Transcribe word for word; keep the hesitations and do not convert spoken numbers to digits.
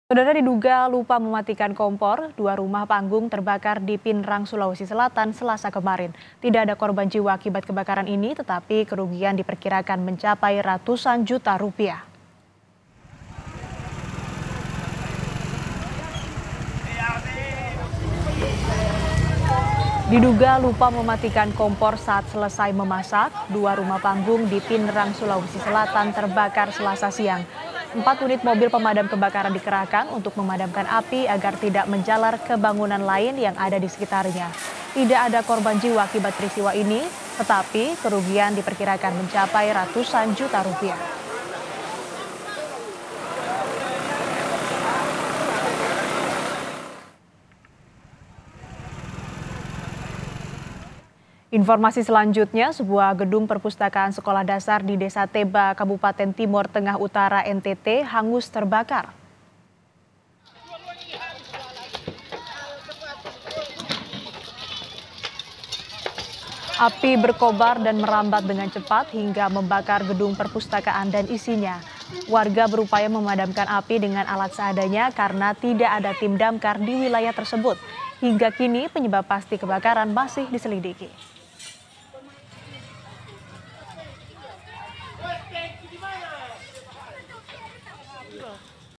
Saudara diduga lupa mematikan kompor, dua rumah panggung terbakar di Pinrang, Sulawesi Selatan, Selasa kemarin. Tidak ada korban jiwa akibat kebakaran ini, tetapi kerugian diperkirakan mencapai ratusan juta rupiah. Diduga lupa mematikan kompor saat selesai memasak, dua rumah panggung di Pinrang, Sulawesi Selatan terbakar Selasa siang. Empat unit mobil pemadam kebakaran dikerahkan untuk memadamkan api agar tidak menjalar ke bangunan lain yang ada di sekitarnya. Tidak ada korban jiwa akibat peristiwa ini, tetapi kerugian diperkirakan mencapai ratusan juta rupiah. Informasi selanjutnya, sebuah gedung perpustakaan sekolah dasar di Desa Teba, Kabupaten Timor Tengah Utara N T T hangus terbakar. Api berkobar dan merambat dengan cepat hingga membakar gedung perpustakaan dan isinya. Warga berupaya memadamkan api dengan alat seadanya karena tidak ada tim damkar di wilayah tersebut. Hingga kini penyebab pasti kebakaran masih diselidiki.